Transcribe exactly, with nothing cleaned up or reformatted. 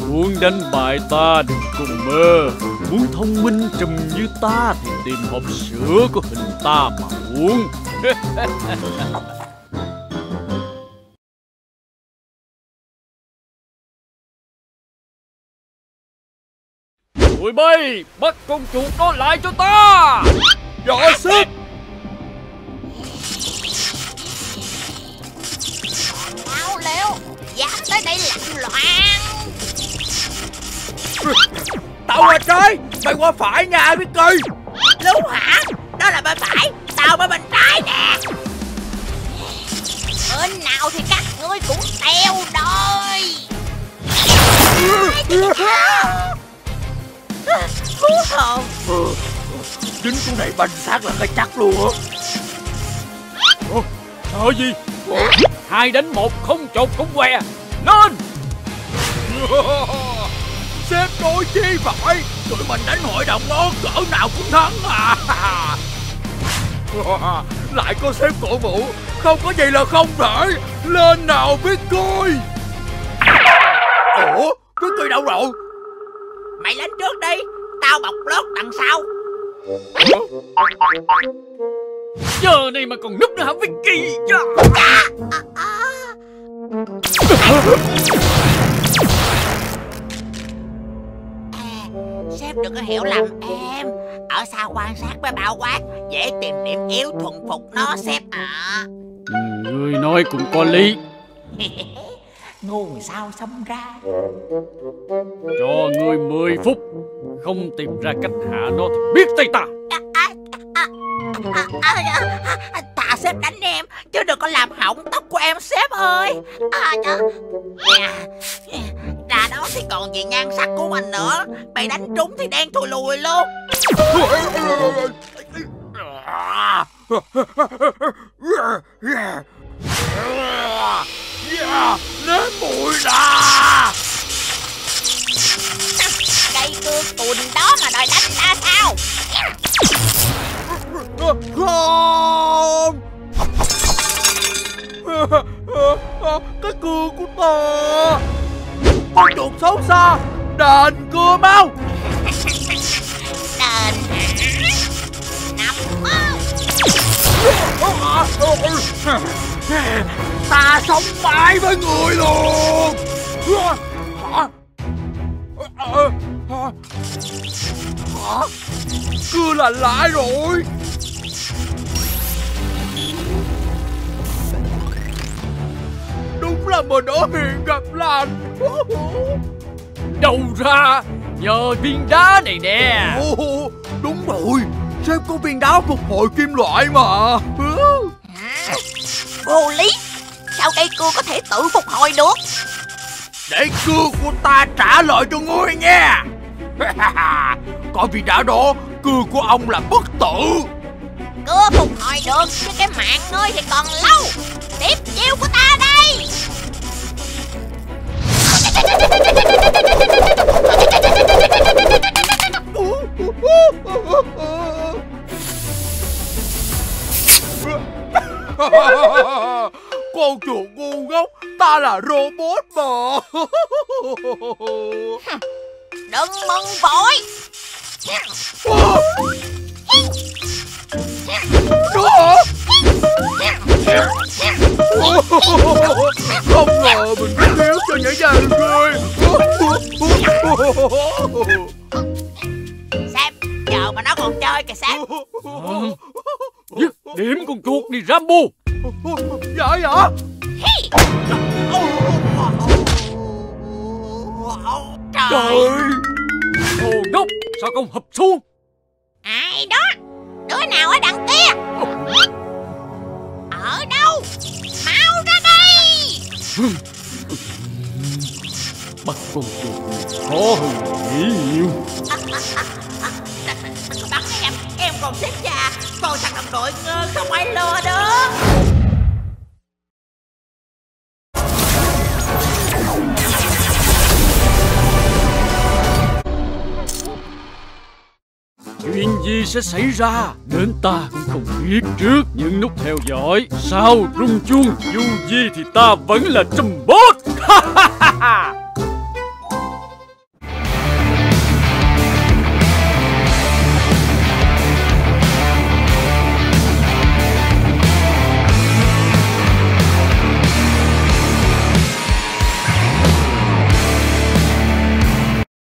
Muốn đánh bại ta đừng cùng mơ. Muốn thông minh trùm như ta thì tìm hộp sữa có hình ta mà uống. Tụi bay bắt con chuột đó lại cho ta. Dạ sếp. Mau leo, dám tới đây lặn loạn. Tao qua trái, mày qua phải nha biết coi. Lưu hả? Đó là bên phải, tao bên bên trái nè. Bên nào thì các ngươi cũng theo đôi. Hú hồn. Chính con này banh xác là cái chắc luôn á. Ủa, sợ gì? Ủa, hai đánh một không chột không què. Lên. Sếp nói chi phải. Tụi mình đánh hội đồng nó cỡ nào cũng thắng à. Lại có sếp cổ vũ. Không có gì là không thể. Lên nào biết coi. Ủa, biết coi đâu rồi? Mày lên trước đi, tao bọc lót đằng sau. Giờ này mà còn núp nữa hả Vicky? À, à, à. À, sếp đừng có hiểu lầm em. Ở xa quan sát với bao quát, dễ tìm điểm yếu thuần phục nó sếp ạ. À. Người nói cũng có lý. Nguồn sao xông ra. Cho ngươi mười phút. Không tìm ra cách hạ nó thì biết tay ta. À, à, à, à, à, à, à, tạ sếp đánh em, chứ đừng có làm hỏng tóc của em sếp ơi. À, à, ra đó thì còn gì nhan sắc của mình nữa. Mày đánh trúng thì đen thui lùi luôn. Yeah, nếm mùi nè. Cây cưa cùn đó mà đòi đánh ta sao? Không. Cái cưa của ta. Con chuột xấu xa. Đền cưa mau. Đền nằm mơ. Ta sống mãi với người luôn. Cưa là lại rồi. Đúng là mình ở hiền gặp lành. Đâu ra? Nhờ viên đá này nè. Ồ, đúng rồi. Sếp có viên đá phục hồi kim loại mà. Vô lý. Sao cây cưa có thể tự phục hồi được? Để cưa của ta trả lời cho ngươi nha. Có viên đá đó, cưa của ông là bất tử. Cưa phục hồi được, chứ cái mạng ngươi thì còn lâu. Tiếp chiêu của ta đây. Con chuột ngu ngốc, ta là robot mà. Đừng mừng vội. Đó hả? Không ngờ mình biết kéo cho nhảy vàng rồi. Sếp, giờ mà nó còn chơi kìa sếp. Dứt điểm con chuột đi Rambo. Dạ dạ. Trời. Đồ ngốc, sao không hụp xuống? Ai đó? Đứa nào ở đằng kia? Ở đâu? Mau ra đây. Bắt con chuột này khó hơn nghĩ nhiều. À, à, à, à, đừng có bắn em. Em còn xếp già. Còn thằng đồng đội ngơ không ai lừa đó. Chuyện gì sẽ xảy ra đến ta cũng không biết trước. Nhưng nút theo dõi sau rung chuông, dù gì thì ta vẫn là trùm boss.